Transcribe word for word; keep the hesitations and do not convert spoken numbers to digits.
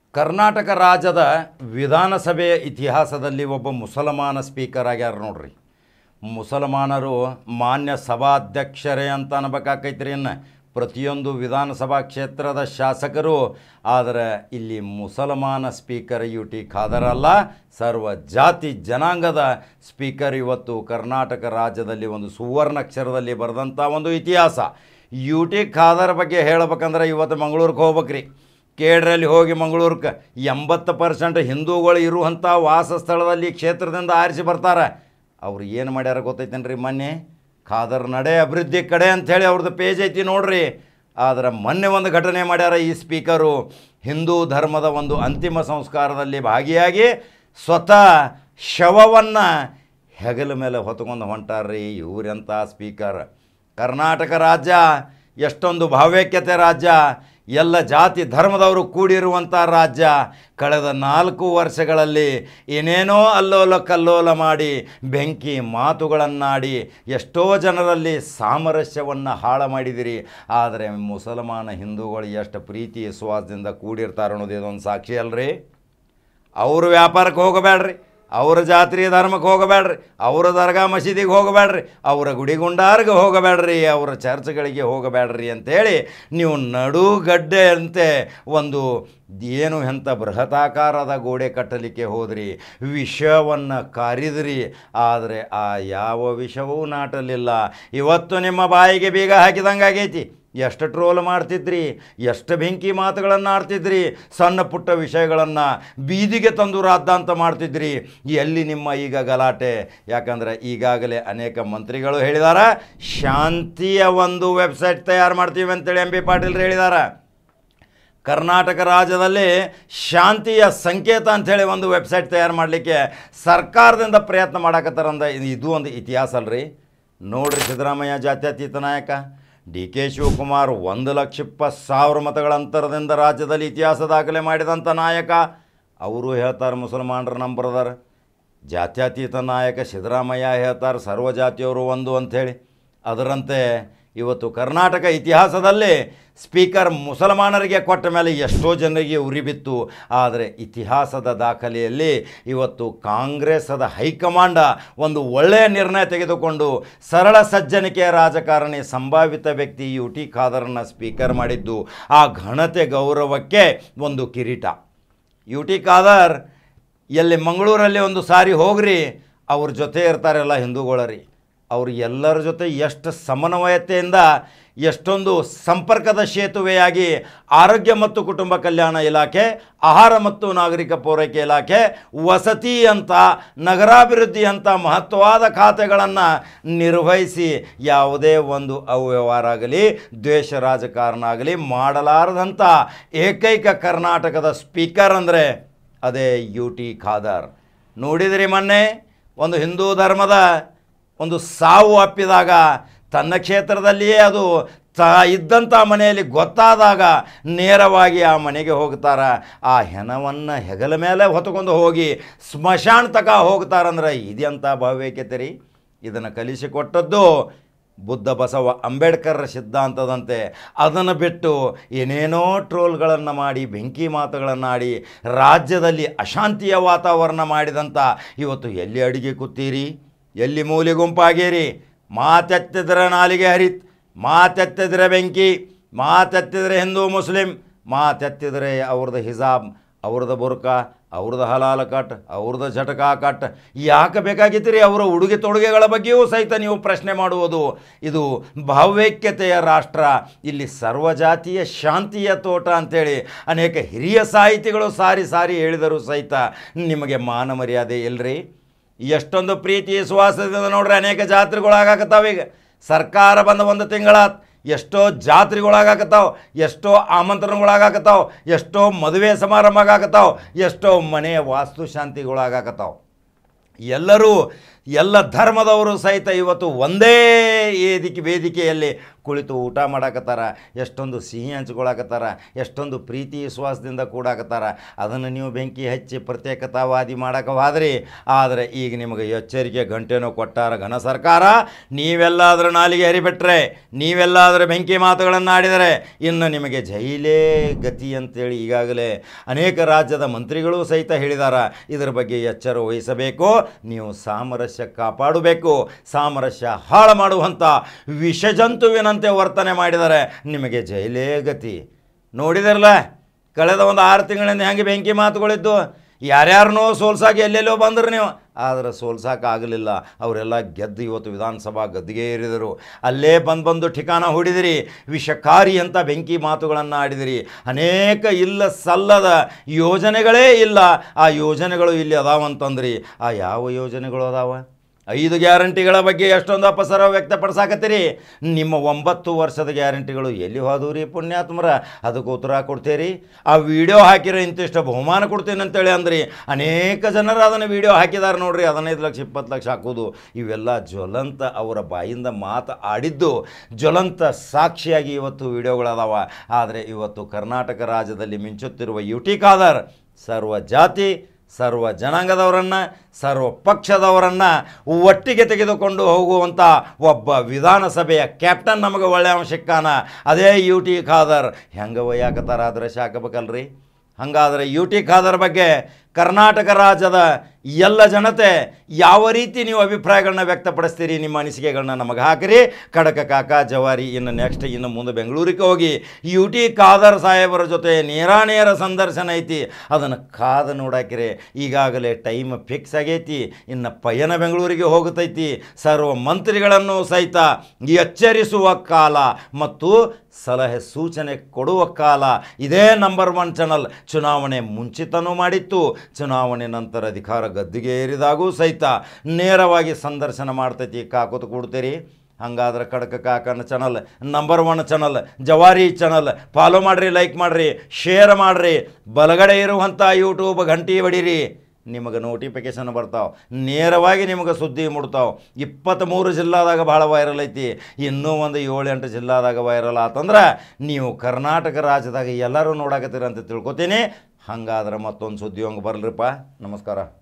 ಕರ್ನಾಟಕ ರಾಜ್ಯದ ವಿಧಾನಸಭೆಯ ಇತಿಹಾಸದಲ್ಲಿ ಒಬ್ಬ ಮುಸಲ್ಮಾನ ಸ್ಪೀಕರ್ ಆಗ್ಯಾರ ನೋಡ್ರಿ. ಮುಸಲ್ಮಾನರು ಮಾನ್ಯ ಸಭಾಧ್ಯಕ್ಷರೇ ಅಂತ ಅನ್ಬೇಕಾಕೈತ್ರಿ. ಇನ್ನು ಪ್ರತಿಯೊಂದು ವಿಧಾನಸಭಾ ಕ್ಷೇತ್ರದ ಶಾಸಕರು. ಆದರೆ ಇಲ್ಲಿ ಮುಸಲ್ಮಾನ ಸ್ಪೀಕರ್ ಯು ಟಿ ಖಾದರ್ ಅಲ್ಲ, ಸರ್ವ ಜಾತಿ ಜನಾಂಗದ ಸ್ಪೀಕರ್. ಇವತ್ತು ಕರ್ನಾಟಕ ರಾಜ್ಯದಲ್ಲಿ ಒಂದು ಸುವರ್ಣಾಕ್ಷರದಲ್ಲಿ ಬರೆದಂಥ ಒಂದು ಇತಿಹಾಸ. ಯು ಟಿ ಖಾದರ್ ಬಗ್ಗೆ ಹೇಳಬೇಕಂದ್ರೆ ಇವತ್ತು ಮಂಗಳೂರಿಗೆ ಹೋಗ್ಬೇಕ್ರಿ. ಕೇಡ್ರಲ್ಲಿ ಹೋಗಿ ಮಂಗಳೂರಿಗೆ ಎಂಬತ್ತು ಪರ್ಸೆಂಟ್ ಹಿಂದೂಗಳು ಇರುವಂಥ ವಾಸಸ್ಥಳದಲ್ಲಿ ಕ್ಷೇತ್ರದಿಂದ ಆರಿಸಿ ಬರ್ತಾರೆ. ಅವ್ರು ಏನು ಮಾಡ್ಯಾರ ಗೊತ್ತೈತೇನ್ರಿ? ಮೊನ್ನೆ ಖಾದರ್ ನಡೆ ಅಭಿವೃದ್ಧಿ ಕಡೆ ಅಂಥೇಳಿ ಅವ್ರದ್ದು ಪೇಜ್ ಐತಿ ನೋಡ್ರಿ. ಆದರೆ ಮೊನ್ನೆ ಒಂದು ಘಟನೆ ಮಾಡ್ಯಾರ ಈ ಸ್ಪೀಕರು. ಹಿಂದೂ ಧರ್ಮದ ಒಂದು ಅಂತಿಮ ಸಂಸ್ಕಾರದಲ್ಲಿ ಭಾಗಿಯಾಗಿ ಸ್ವತಃ ಶವವನ್ನು ಹೆಗಲ ಮೇಲೆ ಹೊತ್ಕೊಂಡು ಹೊಂಟಾರ್ರಿ ಇವರೆಂಥ ಸ್ಪೀಕರ್. ಕರ್ನಾಟಕ ರಾಜ್ಯ ಎಷ್ಟೊಂದು ಭಾವೈಕ್ಯತೆ ರಾಜ್ಯ, ಎಲ್ಲ ಜಾತಿ ಧರ್ಮದವರು ಕೂಡಿರುವಂಥ ರಾಜ್ಯ. ಕಳೆದ ನಾಲ್ಕು ವರ್ಷಗಳಲ್ಲಿ ಏನೇನೋ ಅಲ್ಲೋಲ ಕಲ್ಲೋಲ ಮಾಡಿ ಬೆಂಕಿ ಮಾತುಗಳನ್ನಾಡಿ ಎಷ್ಟೋ ಜನರಲ್ಲಿ ಸಾಮರಸ್ಯವನ್ನು ಹಾಳು ಮಾಡಿದಿರಿ. ಆದರೆ ಮುಸಲ್ಮಾನ ಹಿಂದೂಗಳು ಎಷ್ಟು ಪ್ರೀತಿ ವಿಶ್ವಾಸದಿಂದ ಕೂಡಿರ್ತಾರೆ ಅನ್ನೋದು ಇದೊಂದು ಸಾಕ್ಷಿ ಅಲ್ರಿ. ಅವರು ವ್ಯಾಪಾರಕ್ಕೆ ಹೋಗಬೇಡ್ರಿ, ಅವರ ಜಾತ್ರೆ ಧರ್ಮಕ್ಕೆ ಹೋಗಬೇಡ್ರಿ, ಅವರ ದರ್ಗಾ ಮಸೀದಿಗೆ ಹೋಗಬೇಡ್ರಿ, ಅವರ ಗುಡಿಗುಂಡಾರ್ಗೆ ಹೋಗಬೇಡ್ರಿ, ಅವರ ಚರ್ಚ್ಗಳಿಗೆ ಹೋಗಬೇಡ್ರಿ ಅಂಥೇಳಿ ನೀವು ನಡುಗಡ್ಡೆ ಅಂತೆ ಒಂದು ಏನು ಎಂಥ ಬೃಹತಾಕಾರದ ಗೋಡೆ ಕಟ್ಟಲಿಕ್ಕೆ ಹೋದ್ರಿ, ವಿಷವನ್ನು ಕಾರಿದ್ರಿ. ಆದರೆ ಆ ಯಾವ ವಿಷವೂ ನಾಟಲಿಲ್ಲ. ಇವತ್ತು ನಿಮ್ಮ ಬಾಯಿಗೆ ಬೀಗ ಹಾಕಿದಂಗೆ ಆಗೈತಿ. ಎಷ್ಟು ಟ್ರೋಲ್ ಮಾಡ್ತಿದ್ರಿ, ಎಷ್ಟು ಬೆಂಕಿ ಮಾತುಗಳನ್ನು ಆಡ್ತಿದ್ರಿ, ಸಣ್ಣ ಪುಟ್ಟ ವಿಷಯಗಳನ್ನು ಬೀದಿಗೆ ತಂದು ರಾದ್ದಾಂತ ಮಾಡ್ತಿದ್ರಿ. ಎಲ್ಲಿ ನಿಮ್ಮ ಈಗ ಗಲಾಟೆ? ಯಾಕಂದರೆ ಈಗಾಗಲೇ ಅನೇಕ ಮಂತ್ರಿಗಳು ಹೇಳಿದಾರ, ಶಾಂತಿಯ ಒಂದು ವೆಬ್ಸೈಟ್ ತಯಾರು ಮಾಡ್ತೀವಿ ಅಂತೇಳಿ ಎಂ ಬಿ ಪಾಟೀಲ್ರು ಹೇಳಿದಾರ. ಕರ್ನಾಟಕ ರಾಜ್ಯದಲ್ಲಿ ಶಾಂತಿಯ ಸಂಕೇತ ಅಂಥೇಳಿ ಒಂದು ವೆಬ್ಸೈಟ್ ತಯಾರು ಮಾಡಲಿಕ್ಕೆ ಸರ್ಕಾರದಿಂದ ಪ್ರಯತ್ನ ಮಾಡಕತ್ತಾರಂದ. ಇದು ಒಂದು ಇತಿಹಾಸ ಅಲ್ರಿ. ನೋಡ್ರಿ, ಸಿದ್ದರಾಮಯ್ಯ ಜಾತ್ಯತೀತ ನಾಯಕ, ಡಿ ಕೆ ಶಿವಕುಮಾರ್ ಒಂದು ಲಕ್ಷ ಇಪ್ಪತ್ತು ಸಾವಿರ ಮತಗಳ ಅಂತರದಿಂದ ರಾಜ್ಯದಲ್ಲಿ ಇತಿಹಾಸ ದಾಖಲೆ ಮಾಡಿದಂಥ ನಾಯಕ. ಅವರು ಹೇಳ್ತಾರೆ ಮುಸಲ್ಮಾನರ ನಂಬರ್ದಾರ. ಜಾತ್ಯತೀತ ನಾಯಕ ಸಿದ್ದರಾಮಯ್ಯ ಹೇಳ್ತಾರೆ ಸರ್ವ ಜಾತಿಯವರು ಒಂದು ಅಂಥೇಳಿ. ಅದರಂತೆ ಇವತ್ತು ಕರ್ನಾಟಕ ಇತಿಹಾಸದಲ್ಲಿ ಸ್ಪೀಕರ್ ಮುಸಲ್ಮಾನರಿಗೆ ಕೊಟ್ಟ ಮೇಲೆ ಎಷ್ಟೋ ಜನರಿಗೆ ಉರಿ ಬಿತ್ತು. ಆದರೆ ಇತಿಹಾಸದ ದಾಖಲೆಯಲ್ಲಿ ಇವತ್ತು ಕಾಂಗ್ರೆಸ್ಸದ ಹೈಕಮಾಂಡ ಒಂದು ಒಳ್ಳೆಯ ನಿರ್ಣಯ ತೆಗೆದುಕೊಂಡು ಸರಳ ಸಜ್ಜನಿಕೆಯ ರಾಜಕಾರಣಿ, ಸಂಭಾವಿತ ವ್ಯಕ್ತಿ ಯು ಟಿ ಖಾದರ್ನ ಸ್ಪೀಕರ್ ಮಾಡಿದ್ದು ಆ ಘನತೆ ಗೌರವಕ್ಕೆ ಒಂದು ಕಿರೀಟ. ಯು ಟಿ ಖಾದರ್ ಎಲ್ಲಿ ಮಂಗಳೂರಲ್ಲಿ ಒಂದು ಸಾರಿ ಹೋಗ್ರಿ, ಅವ್ರ ಜೊತೆ ಇರ್ತಾರೆಲ್ಲ ಹಿಂದೂಗಳರಿ. ಅವರು ಎಲ್ಲರ ಜೊತೆ ಎಷ್ಟು ಸಮನ್ವಯತೆಯಿಂದ ಎಷ್ಟೊಂದು ಸಂಪರ್ಕದ ಸೇತುವೆಯಾಗಿ ಆರೋಗ್ಯ ಮತ್ತು ಕುಟುಂಬ ಕಲ್ಯಾಣ ಇಲಾಖೆ, ಆಹಾರ ಮತ್ತು ನಾಗರಿಕ ಪೂರೈಕೆ ಇಲಾಖೆ, ವಸತಿ ಅಂತ, ನಗರಾಭಿವೃದ್ಧಿ ಅಂತ ಮಹತ್ವವಾದ ಖಾತೆಗಳನ್ನು ನಿರ್ವಹಿಸಿ ಯಾವುದೇ ಒಂದು ಅವ್ಯವಹಾರ ಆಗಲಿ ದ್ವೇಷ ರಾಜಕಾರಣ ಆಗಲಿ ಮಾಡಲಾರದಂಥ ಏಕೈಕ ಕರ್ನಾಟಕದ ಸ್ಪೀಕರ್ ಅಂದರೆ ಅದೇ ಯು ಟಿ ಖಾದರ್. ನೋಡಿದ್ರಿ ಮೊನ್ನೆ ಒಂದು ಹಿಂದೂ ಧರ್ಮದ ಒಂದು ಸಾವು ಅಪ್ಪಿದಾಗ ತನ್ನ ಕ್ಷೇತ್ರದಲ್ಲಿಯೇ ಅದು ತ ಇದ್ದಂಥ ಮನೆಯಲ್ಲಿ ಗೊತ್ತಾದಾಗ ನೇರವಾಗಿ ಆ ಮನೆಗೆ ಹೋಗ್ತಾರೆ. ಆ ಹೆಣವನ್ನು ಹೆಗಲ ಮೇಲೆ ಹೊತ್ಕೊಂಡು ಹೋಗಿ ಸ್ಮಶಾನ ತಕ ಹೋಗ್ತಾರಂದ್ರೆ ಇದೆಂಥ ಭಾವೈಕ್ಯತೆ ರೀ. ಇದನ್ನು ಕಲಿಸಿಕೊಟ್ಟದ್ದು ಬುದ್ಧ ಬಸವ ಅಂಬೇಡ್ಕರ್ ಸಿದ್ಧಾಂತದಂತೆ. ಅದನ್ನು ಬಿಟ್ಟು ಏನೇನೋ ಟ್ರೋಲ್ಗಳನ್ನು ಮಾಡಿ ಬೆಂಕಿ ಮಾತುಗಳನ್ನಾಡಿ ರಾಜ್ಯದಲ್ಲಿ ಅಶಾಂತಿಯ ವಾತಾವರಣ ಮಾಡಿದಂಥ ಇವತ್ತು ಎಲ್ಲಿ ಅಡಿಗೆ ಕೂತೀರಿ, ಎಲ್ಲಿ ಮೂಲೆ ಗುಂಪಾಗೇರಿ. ಮಾತೆತ್ತಿದ್ರೆ ನಾಲಿಗೆ ಹರಿತ್, ಮಾತೆತ್ತಿದ್ರೆ ಬೆಂಕಿ, ಮಾತೆತ್ತಿದ್ರೆ ಹಿಂದೂ ಮುಸ್ಲಿಂ, ಮಾತೆತ್ತಿದ್ರೆ ಅವ್ರದ್ದು ಹಿಜಾಬ್, ಅವ್ರದ್ದು ಬುರ್ಕ, ಅವ್ರದ್ದು ಹಲಾಲ ಕಟ್, ಅವ್ರದ್ದು ಝಟಕಾ ಕಟ್. ಯಾಕೆ ಬೇಕಾಗಿತ್ತು ಅವರ ಉಡುಗೆ ತೊಡುಗೆಗಳ ಬಗ್ಗೆಯೂ ಸಹಿತ ನೀವು ಪ್ರಶ್ನೆ ಮಾಡುವುದು? ಇದು ಭಾವೈಕ್ಯತೆಯ ರಾಷ್ಟ್ರ, ಇಲ್ಲಿ ಸರ್ವಜಾತಿಯ ಶಾಂತಿಯ ತೋಟ ಅಂಥೇಳಿ ಅನೇಕ ಹಿರಿಯ ಸಾಹಿತಿಗಳು ಸಾರಿ ಸಾರಿ ಹೇಳಿದರು ಸಹಿತ ನಿಮಗೆ ಮಾನ ಮರ್ಯಾದೆ ಇಲ್ಲರಿ. ಎಷ್ಟೊಂದು ಪ್ರೀತಿ ವಿಶ್ವಾಸದಿಂದ ನೋಡ್ರಿ ಅನೇಕ ಜಾತ್ರೆಗಳಾಗತ್ತಾವ. ಈಗ ಸರ್ಕಾರ ಬಂದ ಒಂದು ತಿಂಗಳ ಎಷ್ಟೋ ಜಾತ್ರೆಗಳಾಗತ್ತಾವ, ಎಷ್ಟೋ ಆಮಂತ್ರಣಗಳಾಗತ್ತಾವ, ಎಷ್ಟೋ ಮದುವೆ ಸಮಾರಂಭ ಆಗತ್ತಾವ, ಎಷ್ಟೋ ಮನೆಯ ವಾಸ್ತುಶಾಂತಿಗಳಾಗತ್ತಾವ. ಎಲ್ಲರೂ ಎಲ್ಲ ಧರ್ಮದವರು ಸಹಿತ ಇವತ್ತು ಒಂದೇ ವೇದಿಕೆ ವೇದಿಕೆಯಲ್ಲಿ ಕುಳಿತು ಊಟ ಮಾಡಾಕತ್ತಾರ, ಎಷ್ಟೊಂದು ಸಿಹಿ ಹಂಚ್ಕೊಳಕತ್ತಾರ, ಎಷ್ಟೊಂದು ಪ್ರೀತಿ ವಿಶ್ವಾಸದಿಂದ ಕೂಡಾಕತ್ತಾರ. ಅದನ್ನು ನೀವು ಬೆಂಕಿ ಹಚ್ಚಿ ಪ್ರತ್ಯೇಕತಾವಾದಿ ಮಾಡಕವಾದ್ರಿ. ಆದರೆ ಈಗ ನಿಮಗೆ ಎಚ್ಚರಿಕೆ ಗಂಟೆನೂ ಕೊಟ್ಟಾರ ಘನ ಸರ್ಕಾರ. ನೀವೆಲ್ಲಾದರೂ ನಾಲಿಗೆ ಹರಿಬಿಟ್ರೆ, ನೀವೆಲ್ಲಾದರೂ ಬೆಂಕಿ ಮಾತುಗಳನ್ನು ಆಡಿದರೆ ಇನ್ನು ನಿಮಗೆ ಜೈಲೇ ಗತಿ ಅಂತೇಳಿ ಈಗಾಗಲೇ ಅನೇಕ ರಾಜ್ಯದ ಮಂತ್ರಿಗಳು ಸಹಿತ ಹೇಳಿದಾರ. ಇದರ ಬಗ್ಗೆ ಎಚ್ಚರ ವಹಿಸಬೇಕು. ನೀವು ಸಾಮರಸ್ಯ ಕಾಪಾಡಬೇಕು. ಸಾಮರಸ್ಯ ಹಾಳು ಮಾಡುವಂಥ ವಿಷಜಂತುವಿನಂತೆ ವರ್ತನೆ ಮಾಡಿದರೆ ನಿಮಗೆ ಜೈಲೇ ಗತಿ. ನೋಡಿದಿರಲ್ಲ ಕಳೆದ ಒಂದು ಆರು ತಿಂಗಳಿಂದ ಹೆಂಗೆ ಬೆಂಕಿ ಮಾತುಗಳಿದ್ದು, ಯಾರ್ಯಾರನೋ ಸೋಲ್ಸಾಗಿ ಎಲ್ಲೆಲ್ಲೋ ಬಂದರು ನೀವು, ಆದರೆ ಸೋಲ್ಸಾಕಾಗಲಿಲ್ಲ. ಅವರೆಲ್ಲ ಗೆದ್ದು ಇವತ್ತು ವಿಧಾನಸಭಾ ಗದ್ದಿಗೆ ಏರಿದರು. ಅಲ್ಲೇ ಬಂದು ಬಂದು ಠಿಕಾಣ ಹೂಡಿದಿರಿ, ವಿಷಕಾರಿ ಅಂತ ಬೆಂಕಿ ಮಾತುಗಳನ್ನು ಆಡಿದಿರಿ. ಅನೇಕ ಇಲ್ಲ ಸಲ್ಲದ ಯೋಜನೆಗಳೇ ಇಲ್ಲ, ಆ ಯೋಜನೆಗಳು ಇಲ್ಲಿ ಅದಾವಂತಂದ್ರಿ. ಆ ಯಾವ ಯೋಜನೆಗಳು ಅದಾವ? ಐದು ಗ್ಯಾರಂಟಿಗಳ ಬಗ್ಗೆ ಎಷ್ಟೊಂದು ಅಪಸರ ವ್ಯಕ್ತಪಡಿಸಾಕತ್ತೀರಿ. ನಿಮ್ಮ ಒಂಬತ್ತು ವರ್ಷದ ಗ್ಯಾರಂಟಿಗಳು ಎಲ್ಲಿ ಹೋದವು ರೀ ಪುಣ್ಯಾತ್ಮರ? ಅದಕ್ಕೆ ಉತ್ತರ ಕೊಡ್ತೀರಿ. ಆ ವಿಡಿಯೋ ಹಾಕಿರೋ ಇಂತಿಷ್ಟು ಬಹುಮಾನ ಕೊಡ್ತೀನಿ ಅಂತೇಳಿ ಅಂದ್ರಿ. ಅನೇಕ ಜನರು ಅದನ್ನು ವಿಡಿಯೋ ಹಾಕಿದ್ದಾರೆ ನೋಡ್ರಿ. ಹದಿನೈದು ಲಕ್ಷ ಇಪ್ಪತ್ತು ಲಕ್ಷ ಹಾಕೋದು ಇವೆಲ್ಲ ಜ್ವಲಂತ ಅವರ ಬಾಯಿಂದ ಮಾತು ಆಡಿದ್ದು ಜ್ವಲಂತ ಸಾಕ್ಷಿಯಾಗಿ ಇವತ್ತು ವಿಡಿಯೋಗಳದಾವ. ಆದರೆ ಇವತ್ತು ಕರ್ನಾಟಕ ರಾಜ್ಯದಲ್ಲಿ ಮಿಂಚುತ್ತಿರುವ ಯು ಟಿ ಖಾದರ್ ಸರ್ವ ಜಾತಿ ಸರ್ವ ಜನಾಂಗದವರನ್ನು ಸರ್ವ ಪಕ್ಷದವರನ್ನು ಒಟ್ಟಿಗೆ ತೆಗೆದುಕೊಂಡು ಹೋಗುವಂಥ ಒಬ್ಬ ವಿಧಾನಸಭೆಯ ಕ್ಯಾಪ್ಟನ್ ನಮಗೆ ಒಳ್ಳೆಯ ಅಂಶಕ್ಕಾನ. ಅದೇ ಯು ಟಿ ಖಾದರ್. ಹೆಂಗೆ ಒಯ್ಯಾಕತ್ತಾರ ಆದ್ರೆ ಶಾಕಬೇಕಲ್ರಿ. ಹಾಗಾದರೆ ಯು ಟಿ ಖಾದರ್ ಬಗ್ಗೆ ಕರ್ನಾಟಕ ರಾಜ್ಯದ ಎಲ್ಲ ಜನತೆ ಯಾವ ರೀತಿ ನೀವು ಅಭಿಪ್ರಾಯಗಳನ್ನ ವ್ಯಕ್ತಪಡಿಸ್ತೀರಿ? ನಿಮ್ಮ ಅನಿಸಿಕೆಗಳನ್ನ ನಮಗೆ ಹಾಕಿರಿ. ಖಡಕ ಕಾಕ ಜವಾರಿ ಇನ್ನು ನೆಕ್ಸ್ಟ್ ಇನ್ನು ಮುಂದೆ ಬೆಂಗಳೂರಿಗೆ ಹೋಗಿ ಯು ಟಿ ಖಾದರ್ ಸಾಹೇಬರ ಜೊತೆ ನೇರಾನೇರ ಸಂದರ್ಶನ ಐತಿ. ಅದನ್ನು ಕಾದು ನೋಡಾಕಿರಿ. ಈಗಾಗಲೇ ಟೈಮ್ ಫಿಕ್ಸ್ ಆಗೈತಿ. ಇನ್ನು ಪಯಣ ಬೆಂಗಳೂರಿಗೆ ಹೋಗುತ್ತೈತಿ. ಸರ್ವ ಮಂತ್ರಿಗಳನ್ನು ಸಹಿತ ಎಚ್ಚರಿಸುವ ಕಾಲ ಮತ್ತು ಸಲಹೆ ಸೂಚನೆ ಕೊಡುವ ಕಾಲ. ಇದೇ ನಂಬರ್ ಒನ್ ಚಾನಲ್ ಚುನಾವಣೆ ಮುಂಚಿತನೂ ಮಾಡಿತ್ತು, ಚುನಾವಣೆ ನಂತರ ಅಧಿಕಾರ ಗದ್ದಿಗೆ ಏರಿದಾಗೂ ಸಹಿತ ನೇರವಾಗಿ ಸಂದರ್ಶನ ಮಾಡ್ತೈತಿ. ಕಾಕೋತು ಕೊಡ್ತೀರಿ. ಹಂಗಾದ್ರೆ ಖಡಕ ಕಾಕನ ಚಾನಲ್ ನಂಬರ್ ಒನ್ ಚಾನಲ್, ಜವಾರಿ ಚಾನಲ್ ಫಾಲೋ ಮಾಡಿರಿ, ಲೈಕ್ ಮಾಡಿರಿ, ಶೇರ್ ಮಾಡಿರಿ. ಬಲಗಡೆ ಇರುವಂಥ ಯೂಟ್ಯೂಬ್ ಗಂಟೆ ಹೊಡೀರಿ. ನಿಮಗೆ ನೋಟಿಫಿಕೇಶನ್ ಬರ್ತಾವೆ, ನೇರವಾಗಿ ನಿಮಗೆ ಸುದ್ದಿ ಮುಡ್ತಾವೆ. ಇಪ್ಪತ್ತ್ಮೂರು ಜಿಲ್ಲಾದಾಗ ಭಾಳ ವೈರಲ್ ಐತಿ. ಇನ್ನೂ ಒಂದು ಏಳು ಎಂಟು ಜಿಲ್ಲಾದಾಗ ವೈರಲ್ ಆತಂದ್ರೆ ನೀವು ಕರ್ನಾಟಕ ರಾಜ್ಯದಾಗ ಎಲ್ಲರೂ ನೋಡಾಕತ್ತೀರ ಅಂತ ತಿಳ್ಕೊತೀನಿ. ಹಂಗಾದ್ರೆ ಮತ್ತೊಂದು ಸುದ್ದಿ ಹಂಗೆ ಬರಲ್ರಿಪ್ಪ. ನಮಸ್ಕಾರ.